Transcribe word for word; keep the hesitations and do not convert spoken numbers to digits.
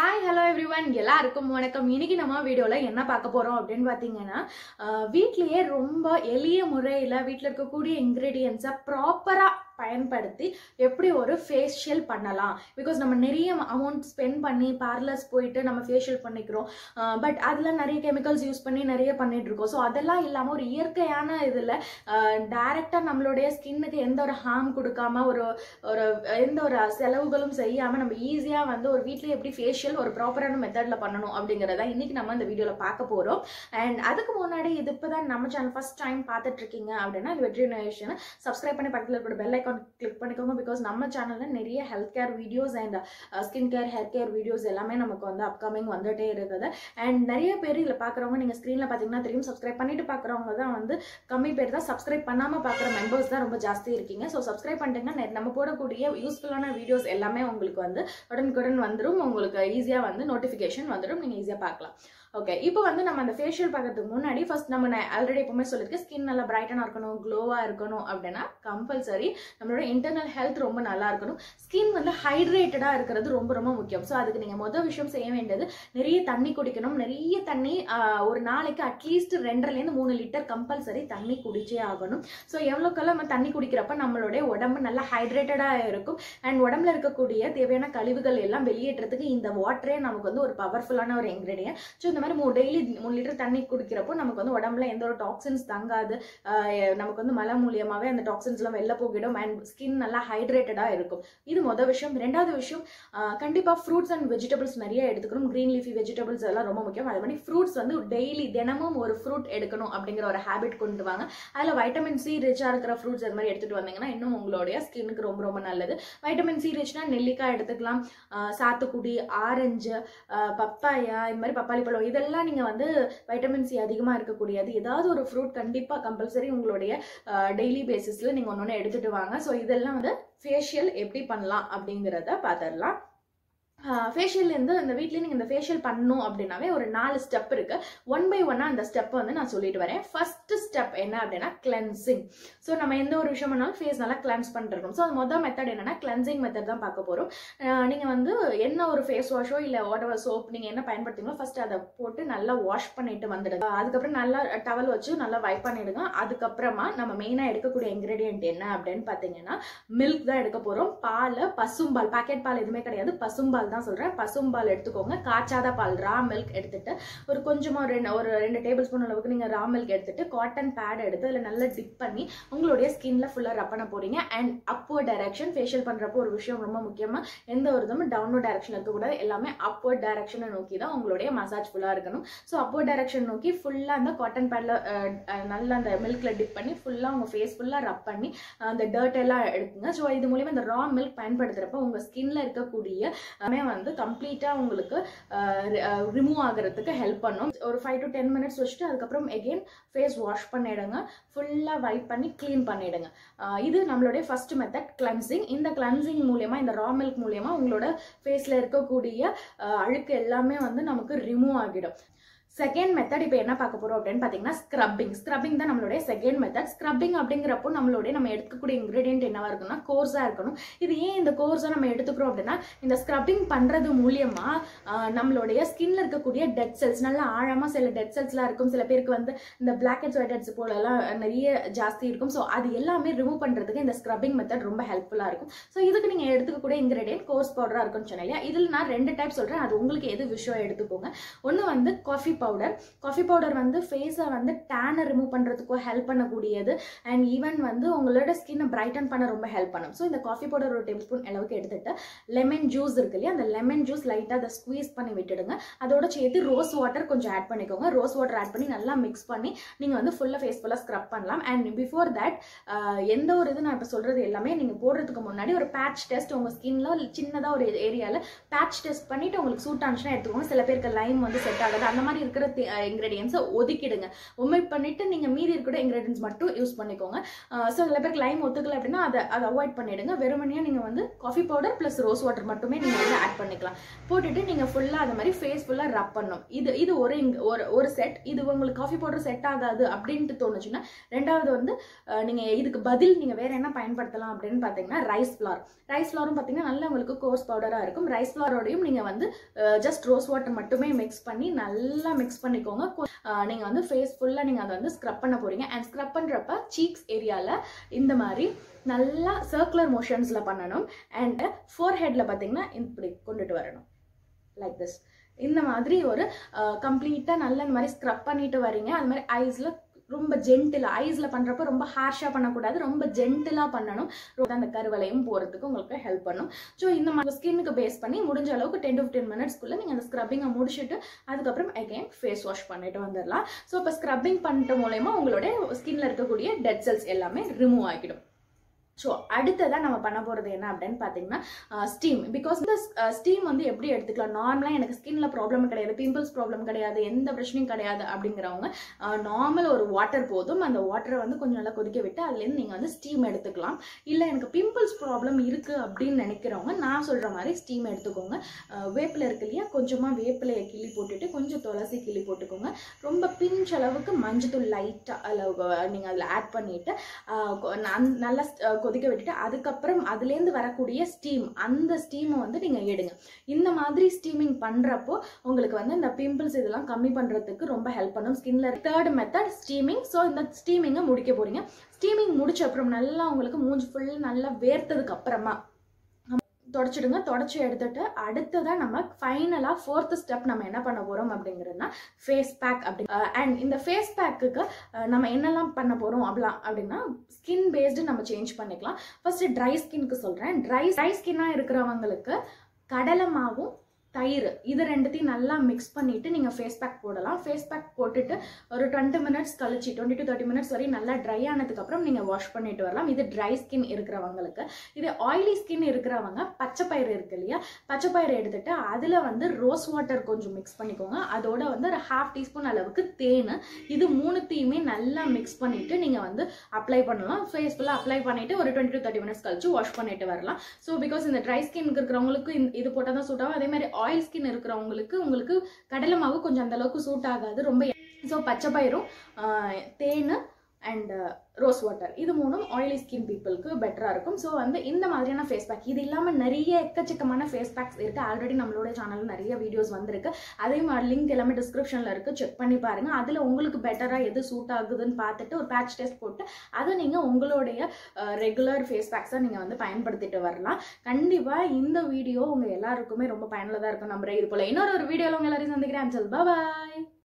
Hi, hello everyone. எல்லாருக்கும் வணக்கம். இன்னைக்கு நம்ம வீடியோல என்ன பார்க்க போறோம் அப்படினு பாத்தீங்கன்னா வீட்லயே ரொம்ப எளிய முறையில வீட்ல இருக்க கூடிய ingredients ப்ராப்பரா பயன்படுத்தி எப்படி ஒரு ஃபேஷியல் பண்ணலாம். பிகாஸ் நம்ம நிறைய அமௌண்ட் ஸ்பெண்ட் பண்ணி பார்லர்ஸ் போயிட்டு நம்ம ஃபேஷியல் பண்ணிக்கிறோம். பட் அதுல நிறைய கெமிக்கல்ஸ் யூஸ் பண்ணி நிறைய பண்ணிட்டு இருக்கோம். ஸோ அதெல்லாம் இல்லாம ஒரு இயற்கையான இதுல டைரக்டா நம்மளுடைய ஸ்கின்னுக்கு எந்த ஒரு ஹார்ம் கொடுக்காம ஒரு ஒரு எந்த ஒரு செலவுகளும் செய்யாம நம்ம ஈஸியா வந்து ஒரு வீட்லயே எப்படி ஃபேஷியல் ஒரு ப்ராப்பரான மெத்தட்ல பண்ணணும் அப்படிங்கறத இன்னைக்கு நம்ம இந்த வீடியோல பார்க்க போறோம். அண்ட் அதுக்கு முன்னாடி இது இப்பதான் நம்ம சேனல் ஃபர்ஸ்ட் டைம் பார்த்துட்டு இருக்கீங்க அப்படின்னா இந்த வெற்றி நேஷனை சப்ஸ்கிரைப் பண்ணி பக்கத்துல இருக்கிற பெல் ஐகான் கிளிக் பண்ணிக்கோங்க. பிகாஸ் நம்ம சேனல்ல நிறைய health care videos and skin care hair care videos எல்லாமே நமக்கு வந்து அப்கமிங் வந்துட்டே இருக்குது. அண்ட் நிறைய பேர் இதில் பார்க்குறவங்க நீங்கள் ஸ்க்ரீனில் பார்த்தீங்கன்னா தெரியும், சப்ஸ்கிரைப் பண்ணிட்டு பார்க்குறவங்க தான் வந்து கம்மி பேர் தான், சப்ஸ்கிரைப் பண்ணாமல் பார்க்குற மெம்பர்ஸ் தான் ரொம்ப ஜாஸ்தி இருக்கீங்க. ஸோ சப்ஸ்கிரைப் பண்ணிட்டீங்கன்னா நம்ம போடக்கூடிய யூஸ்ஃபுல்லான வீடியோஸ் எல்லாமே உங்களுக்கு வந்து உடனுக்குடன் வந்துடும். உங்களுக்கு ஈஸியாக வந்து நோட்டிஃபிகேஷன் வந்துடும், நீங்கள் ஈஸியாக பார்க்கலாம். ஓகே, இப்போ வந்து நம்ம அந்த ஃபேஷியல் பார்க்கறதுக்கு முன்னாடி ஃபர்ஸ்ட் நம்ம நான் ஆல்ரெடி எப்பவுமே சொல்லியிருக்கேன், ஸ்கின் நல்லா பிரைட்டனாக இருக்கணும், க்ளோவாக இருக்கணும் அப்படின்னா கம்பல்சரி நம்மளோட இன்டர்னல் ஹெல்த் ரொம்ப நல்லா இருக்கணும். ஸ்கின் வந்து ஹைட்ரேட்டடாக இருக்கிறது ரொம்ப ரொம்ப முக்கியம். ஸோ அதுக்கு நீங்கள் மொதல் விஷயம் செய்ய வேண்டியது நிறைய தண்ணி குடிக்கணும். நிறைய தண்ணி ஒரு நாளைக்கு அட்லீஸ்ட் ரெண்டரைலேருந்து மூணு லிட்டர் கம்பல்சரி தண்ணி குடிச்சே ஆகணும். ஸோ எவ்வளோக்கெல்லாம் நம்ம தண்ணி குடிக்கிறப்ப நம்மளுடைய உடம்பு நல்லா ஹைட்ரேட்டடாக இருக்கும். அண்ட் உடம்புல இருக்கக்கூடிய தேவையான கழிவுகள் எல்லாம் வெளியேற்றதுக்கு இந்த வாட்டரே நமக்கு வந்து ஒரு பவர்ஃபுல்லான ஒரு இன்கிரீடியன்ட். ஸோ இந்த மாதிரி டெய்லி மூணு லிட்டர் தண்ணி குடிக்கிறப்போ நமக்கு வந்து உடம்புல எந்த ஒரு டாக்ஸின்ஸ் தங்காது. நமக்கு வந்து மலை மூலியமாவே அந்த டாக்ஸின்ஸ் எல்லாம் வெளில போகிடும். அண்ட் ஸ்கின் நல்லா ஹைட்ரேட்டடா இருக்கும். இது மொதல் விஷயம். ரெண்டாவது விஷயம், கண்டிப்பா ஃப்ரூட்ஸ் அண்ட் வெஜிடபிள்ஸ் நிறைய எடுத்துக்கணும். கிரீன் லீஃபி வெஜிடபிள்ஸ் எல்லாம் ரொம்ப முக்கியம். அதே மாதிரி ஃப்ரூட்ஸ் வந்து டெய்லி தினமும் ஒரு ஃப்ரூட் எடுக்கணும் அப்படிங்கிற ஒரு ஹேபிட் கொண்டு வாங்க. அதுல வைட்டமின் சி ரிச்சா இருக்கிற ஃப்ரூட்ஸ் அது மாதிரி எடுத்துட்டு வந்தீங்கன்னா இன்னும் உங்களுடைய ஸ்கின்னுக்கு ரொம்ப ரொம்ப நல்லது. வைட்டமின் சி ரிச்னா நெல்லிக்காய் எடுத்துக்கலாம், சாத்துக்குடி, ஆரஞ்சு, பப்பாயா, இந்த மாதிரி பப்பாளி பழம், இதெல்லாம் நீங்க வந்து வைட்டமின் சி அதிகமா இருக்கக்கூடியது ஏதாவது ஒரு ஃப்ரூட் கண்டிப்பா கம்பல்சரி உங்களுடைய டெய்லி பேசிஸ்ல நீங்க ஒன்னொன்னு எடுத்துட்டு வாங்க. ஸோ இதெல்லாம் வந்து ஃபேஷியல் எப்படி பண்ணலாம் அப்படிங்கிறத பார்த்துடலாம். ஃபேஷியல் இருந்து இந்த வீட்லயே நீங்க இந்த ஃபேஷியல் பண்ணணும் அப்படின்னாவே ஒரு நாலு ஸ்டெப் இருக்கு. ஒன் பை ஒன்னா அந்த ஸ்டெப் வந்து நான் சொல்லிட்டு வரேன். ஃபர்ஸ்ட் ஸ்டெப் என்ன அப்படின்னா கிளென்சிங். ஸோ நம்ம எந்த ஒரு விஷயம் பண்ணாலும் ஃபேஸ் நல்லா கிளென்ஸ் பண்ணிருக்கோம். ஸோ அது மொதல் மெத்தட் என்னன்னா கிளென்சிங் மெத்தட் தான் பார்க்க போறோம். நீங்க வந்து என்ன ஒரு ஃபேஸ் வாஷோ இல்ல வாட்டர் சோப் நீங்க என்ன பயன்படுத்தீங்களோ ஃபர்ஸ்ட் அதை போட்டு நல்லா வாஷ் பண்ணிட்டு வந்துடுங்க. அதுக்கப்புறம் நல்லா டவல் வச்சு நல்லா வைப் பண்ணிடுங்க. அதுக்கப்புறமா நம்ம மெயினா எடுக்கக்கூடிய இன்கிரீடியன்ட் என்ன அப்படின்னு பாத்தீங்கன்னா மில்க் தான் எடுக்க போறோம். பால், பசும்பால், பாக்கெட் பால் எதுவுமே கிடையாது, பசும்பால் தான் சொல்றேன். பசும்பால் எடுத்துக்கோங்க. காய்ச்சாத பால், ரா மில்க் எடுத்துட்டு ஒரு கொஞ்சமா ஒரு ரெண்டு டேபிள் ஸ்பூன் அளவுக்கு நீங்க ரா மில்க் எடுத்துட்டு காட்டன் பேட் எடுத்து அதுல நல்லா டிப் பண்ணி உங்களுடைய ஸ்கின்ல ஃபுல்லா ரப் பண்ண போறீங்க. அண்ட் அப்வர்ட் டைரக்ஷன் ஃபேஷியல் பண்றப்போ ஒரு விஷயம் ரொம்ப முக்கியமா, எந்த ஒரு இதுவும் டவுன்வர்ட் டைரக்ஷன் இருக்கக்கூடாது. எல்லாமே அப்வர்ட் டைரக்ஷனை நோக்கி தான் உங்களுடைய மசாஜ் ஃபுல்லா இருக்கணும். ஸோ அப்வர்ட் டைரக்ஷன் நோக்கி ஃபுல்லா அந்த காட்டன் பேட்ல நல்லா அந்த மில்க்ல டிப் பண்ணி ஃபுல்லா உங்க ஃபேஸ் ஃபுல்லா ரப் பண்ணி அந்த டர்ட் எல்லாம் எடுக்குங்க. ஸோ இது மூலியமா இந்த ரா மில்க் பயன்படுத்துறப்ப உங்க ஸ்கின்ல இருக்கக்கூடிய வந்து கம்ப்ளீட்டா உங்களுக்கு ரிமூவ் ஆகிறதுக்கு ஹெல்ப் பண்ணும். ஒரு ஃபைவ் டு டென் மினிட்ஸ் வச்சுட்டு அதுக்கப்புறம் எகெயின் ஃபேஸ் வாஷ் பண்ணிடுங்க. ஃபுல்லா வைப் பண்ணி கிளீன் பண்ணிடுங்க. இது நம்மளுடைய ஃபர்ஸ்ட் மெத்தட் கிளென்சிங். இந்த கிளென்சிங் மூலியமா, இந்த ரா மில்க் மூலியமா உங்களோட ஃபேஸ்ல இருக்கக்கூடிய அழுக்கு எல்லாமே வந்து நமக்கு ரிமூவ் ஆகிடும். செகண்ட் மெத்தட் இப்போ என்ன பார்க்க போறோம் அப்படின்னு பாத்தீங்கன்னா ஸ்க்ரப்பிங். ஸ்க்ரப்பிங் தான் நம்மளுடைய செகண்ட் மெத்தட். ஸ்க்ரப்பிங் அப்படிங்கிறப்போ நம்மளுடைய நம்ம எடுக்கக்கூடிய இன்கிரீடியன்ட் என்னவா இருக்குன்னா கோர்ஸா இருக்கணும். இது ஏன் இந்த கோர்ஸா நம்ம எடுத்துக்கிறோம் அப்படின்னா இந்த ஸ்க்ரப்பிங் பண்றது மூலியமா நம்மளுடைய ஸ்கின்ல இருக்கக்கூடிய டெட் செல்ஸ், நல்லா ஆழமா சில டெட் செல்ஸ் எல்லாம் இருக்கும். சில பேருக்கு வந்து இந்த பிளாக் ஹெட்ஸ் ஒயிட் ஹெட்ஸ் போல எல்லாம் நிறைய ஜாஸ்தி இருக்கும். ஸோ அது எல்லாமே ரிமூவ் பண்றதுக்கு இந்த ஸ்க்ரப்பிங் மெத்தட் ரொம்ப ஹெல்ப்ஃபுல்லா இருக்கும். ஸோ இதுக்கு நீங்க எடுத்துக்கக்கூடிய இன்கிரீடியன்ட் கோர்ஸ் பவுடரா இருக்கும்னு சொன்னேன். இதுல நான் ரெண்டு டைப் சொல்றேன், அது உங்களுக்கு எது விஷயம் எடுத்துக்கோங்க. ஒன்னு வந்து காஃபி பவுடர். காஃபி பவுடர் வந்து ஃபேஸை வந்து டேனை ரிமூவ் பண்றதுக்கும் ஹெல்ப் பண்ணக்கூடியது. அண்ட் ஈவன் வந்து உங்களோட ஸ்கின்னை பிரைட்டன் பண்ண ரொம்ப ஹெல்ப் பண்ணும். ஸோ இந்த காஃபி பவுடர் ஒரு டேபிள் ஸ்பூன் அளவுக்கு எடுத்துட்டு லெமன் ஜூஸ் இருக்கு இல்லையா, அந்த லெமன் ஜூஸ் லைட்டா அதை ஸ்குவீஸ் பண்ணி விட்டுடுங்க. அதோட சேர்த்து ரோஸ் வாட்டர் கொஞ்சம் ஆட் பண்ணிக்கோங்க. ரோஸ் வாட்டர் ஆட் பண்ணி நல்லா மிக்ஸ் பண்ணி நீங்க வந்து ஃபுல்லா ஃபேஸ் ஃபுல்லா ஸ்க்ரப் பண்ணலாம். அண்ட் பிஃபோர் தட் எந்த ஒரு இது நான் இப்போ சொல்றது எல்லாமே நீங்க போடுறதுக்கு முன்னாடி ஒரு பேட்ச் டெஸ்ட் உங்க ஸ்கின்ல சின்னதா ஒரு ஏரியால பேட்ச் டெஸ்ட் பண்ணிட்டு உங்களுக்கு சூட் ஆனிச்சுன்னா எடுத்துக்கோங்க. சில பேருக்கு லைம் வந்து செட் ஆகாது. அந்த மாதிரி இருக்கிற இன்கிரீடியன்ஸை ஒதுக்கிடுங்க. ஒமிட் பண்ணிட்டு நீங்க மீதி இருக்கிற இன்கிரீடியன்ஸ் மட்டும் யூஸ் பண்ணிக்கோங்க. ஸோ சில பேருக்கு லைம் ஒத்துக்கல அப்படின்னா அதை அதை அவாய்ட் பண்ணிடுங்க. வெறுமனையாக நீங்கள் வந்து coffee powder plus rose water மட்டுமே நீங்கள் வந்து ஆட் பண்ணிக்கலாம். போட்டுட்டு நீங்கள் ஃபுல்லாக அது மாதிரி ஃபேஸ் ஃபுல்லாக ரப் பண்ணும். இது இது ஒரு ஒரு ஒரு செட். இது உங்களுக்கு காஃபி பவுடர் செட் ஆகாது அப்படின்ட்டு தோணுச்சுன்னா ரெண்டாவது வந்து நீங்கள் இதுக்கு பதில் நீங்கள் வேற என்ன பயன்படுத்தலாம் அப்படின்னு பார்த்தீங்கன்னா ரைஸ் ஃப்ளார். ரைஸ் ஃப்ளாரும் பார்த்தீங்கன்னா நல்லா உங்களுக்கு கோர்ஸ் பவுடராக இருக்கும். ரைஸ் ஃப்ளாரோடையும் நீங்கள் வந்து ஜஸ்ட் ரோஸ் வாட்டர் மட்டுமே மிக்ஸ் பண்ணி நல்லா மிக்ஸ் பண்ணிக்கோங்க. நீங்கள் வந்து ஃபேஸ் ஃபுல்லாக நீங்கள் அதை வந்து ஸ்க்ரப் பண்ண போறீங்க. அண்ட் ஸ்க்ரப் பண்ணுறப்ப சீக்ஸ் ஏரியாவில் இந்த மாதிரி நல்லா சர்க்குலர் மோஷன்ஸில் பண்ணணும். அண்ட் ஃபோர் ஹெட்டில் பார்த்தீங்கன்னா இப்படி கொண்டுட்டு வரணும் லைக் திஸ். இந்த மாதிரி ஒரு கம்ப்ளீட்டாக நல்லா இந்த மாதிரி ஸ்க்ரப் பண்ணிட்டு வரீங்க. அது மாதிரி ஐஸில் ரொம்ப ஜென்டிலாக, ஐஸில் பண்ணுறப்ப ரொம்ப ஹார்ஷாக பண்ணக்கூடாது, ரொம்ப ஜென்டிலாக பண்ணணும். அந்த கருவலையும் போகிறதுக்கு உங்களுக்கு ஹெல்ப் பண்ணும். ஸோ இந்த மாதிரி ஸ்கின்னுக்கு பேஸ் பண்ணி முடிஞ்ச அளவுக்கு டென் டு ஃபிஃப்டீன் மினிட்ஸ்க்குள்ளே நீங்கள் அந்த ஸ்க்ரப்பிங்கை முடிச்சுட்டு அதுக்கப்புறம் அகைன் ஃபேஸ் வாஷ் பண்ணிட்டு வந்துடலாம். ஸோ இப்போ ஸ்க்ரப்பிங் பண்ணிட்டு மூலயமா உங்களுடைய ஸ்கின்ல இருக்கக்கூடிய டெட் செல்ஸ் எல்லாமே ரிமூவ் ஆகிடும். ஸோ அடுத்ததான் நம்ம பண்ண போகிறது என்ன அப்படின்னு பார்த்தீங்கன்னா ஸ்டீம். பிகாஸ் இந்த ஸ்டீம் வந்து எப்படி எடுத்துக்கலாம், நார்மலாக எனக்கு ஸ்கின்ல ப்ராப்ளம் கிடையாது, பிம்பிள்ஸ் ப்ராப்ளம் கிடையாது, எந்த பிரச்சனையும் கிடையாது அப்படிங்கிறவங்க நார்மல் ஒரு வாட்டர் போதும். அந்த வாட்டரை வந்து கொஞ்சம் நல்லா கொதிக்க விட்டு அதுலேருந்து நீங்கள் வந்து ஸ்டீம் எடுத்துக்கலாம். இல்லை எனக்கு பிம்பிள்ஸ் ப்ராப்ளம் இருக்குது அப்படின்னு நினைக்கிறவங்க நான் சொல்கிற மாதிரி ஸ்டீம் எடுத்துக்கோங்க. வேப்பிலை இருக்கு இல்லையா, கொஞ்சமாக வேப்பிலையை கிள்ளி போட்டுட்டு கொஞ்சம் துளசி கிள்ளி போட்டுக்கோங்க. ரொம்ப பிஞ்ச் அளவுக்கு மஞ்சத்தூள் லைட்டாக அதில் நீங்கள் அதில் ஆட் பண்ணிவிட்டு நல்லா கொதிக்க விட்டுட்டு அதுக்கப்புறம் அதுலேருந்து வரக்கூடிய ஸ்டீம், அந்த ஸ்டீமை வந்து நீங்கள் எடுங்க. இந்த மாதிரி ஸ்டீமிங் பண்ணுறப்போ உங்களுக்கு வந்து இந்த பிம்பிள்ஸ் இதெல்லாம் கம்மி பண்ணுறதுக்கு ரொம்ப ஹெல்ப் பண்ணும் ஸ்கின்ல. Third method steaming. ஸோ இந்த ஸ்டீமிங்கை முடிக்க போறீங்க. ஸ்டீமிங் முடிச்ச அப்புறம் நல்லா உங்களுக்கு மூஞ்சி ஃபுல் நல்லா வேர்த்ததுக்கு அப்புறமா தொடச்சிடுங்க. தொடச்சி எடுத்துட்டு அடுத்ததான் நம்ம ஃபைனலாக ஃபோர்த் ஸ்டெப் நம்ம என்ன பண்ண போகிறோம் அப்படிங்கிறதுனா ஃபேஸ் பேக். அப்படி அண்ட் இந்த ஃபேஸ் பேக்குக்கு நம்ம என்னெல்லாம் பண்ண போகிறோம் அப்படிலாம் அப்படின்னா ஸ்கின் பேஸ்டு நம்ம சேஞ்ச் பண்ணிக்கலாம். ஃபர்ஸ்ட் ட்ரை ஸ்கின்க்கு சொல்கிறேன். ட்ரை ட்ரை ஸ்கின்னாக இருக்கிறவங்களுக்கு கடலை மாவும் தயிர் இது ரெண்டுத்தையும் நல்லா மிக்ஸ் பண்ணிட்டு நீங்கள் ஃபேஸ் பேக் போடலாம். ஃபேஸ் பேக் போட்டுட்டு ஒரு டுவெண்ட்டி மினிட்ஸ் கழிச்சு டுவெண்ட்டி டு தேர்ட்டி மினிட்ஸ் வரையும் நல்லா ட்ரை ஆனதுக்கப்புறம் நீங்கள் வாஷ் பண்ணிட்டு வரலாம். இது ட்ரை ஸ்கின் இருக்கிறவங்களுக்கு. இது ஆயிலி ஸ்கின் இருக்கிறவங்க பச்சை பயிறு இருக்கு இல்லையா, பச்சை பயிறு எடுத்துட்டு அதில் வந்து ரோஸ் வாட்டர் கொஞ்சம் மிக்ஸ் பண்ணிக்கோங்க. அதோட வந்து ஒரு ஹாஃப் டீஸ்பூன் அளவுக்கு தேன், இது மூணுத்தையுமே நல்லா மிக்ஸ் பண்ணிட்டு நீங்கள் வந்து அப்ளை பண்ணலாம். ஃபேஸ் ஃபுல்லாக அப்ளை பண்ணிட்டு ஒரு டுவெண்ட்டி டு தேர்ட்டி மினிட்ஸ் கழிச்சு வாஷ் பண்ணிட்டு வரலாம். ஸோ பிகாஸ் இந்த ட்ரை ஸ்கின் இருக்கிறவங்களுக்கு இது போட்டால் தான் சூட் ஆகும். அதே மாதிரி ஆயில் ஸ்கின் இருக்கிறவங்களுக்கு உங்களுக்கு கடலை மாவு கொஞ்சம் அந்த அளவுக்கு சூட் ஆகாது ரொம்ப. ஸோ பச்சை பயிரும் தேன் அண்ட் ரோஸ் வாட்டர் இது மூணும் ஆயிலி ஸ்கின் பீப்புளுக்கு பெட்டராக இருக்கும். ஸோ வந்து இந்த மாதிரியான ஃபேஸ் பேக், இது இல்லாமல் நிறைய எக்கச்சக்கமான ஃபேஸ் பேக்ஸ் இருக்குது. ஆல்ரெடி நம்மளோட சேனலில் நிறைய வீடியோஸ் வந்திருக்கு. அதே மாதிரி லிங்க் எல்லாமே டிஸ்கிரிப்ஷனில் இருக்குது, செக் பண்ணி பாருங்கள். அதில் உங்களுக்கு பெட்டராக எது சூட் ஆகுதுன்னு பார்த்துட்டு ஒரு பேட்ச் டெஸ்ட் போட்டு அதை நீங்கள் உங்களுடைய ரெகுலர் ஃபேஸ் பேக்ஸாக நீங்கள் வந்து பயன்படுத்திட்டு வரலாம். கண்டிப்பாக இந்த வீடியோ உங்கள் எல்லாருக்குமே ரொம்ப பயனுள்ளதாக இருக்கும் நம்புறேன். இது போல் இன்னொரு ஒரு வீடியோவில் உங்கள் எல்லாரையும் சந்திக்கிறேன். பாய்.